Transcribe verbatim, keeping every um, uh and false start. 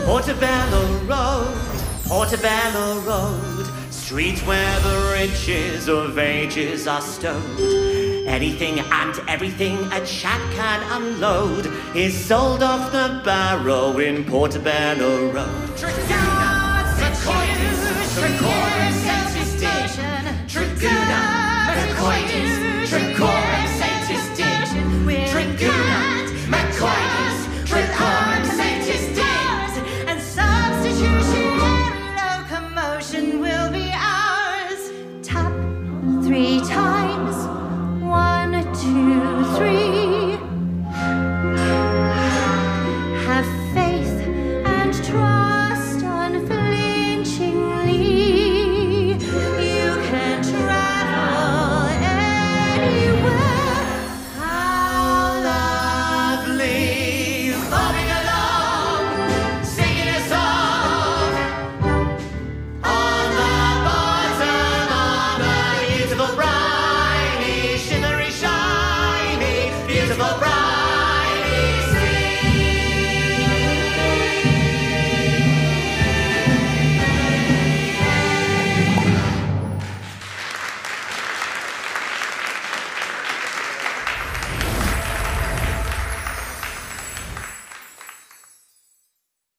Portobello Road, Portobello Road, street where the riches of ages are stowed. Anything and everything a chap can unload is sold off the barrow in Portobello Road. Traguna, Macoides, Tricorum Sanctis Dei. Traguna, Macoides, Tricorum Sanctis Dei. Traguna, Macoides, Tricorum Sanctis Dei. And substitutionary locomotion will be ours. Tap three times. One, two, three. Have faith and try.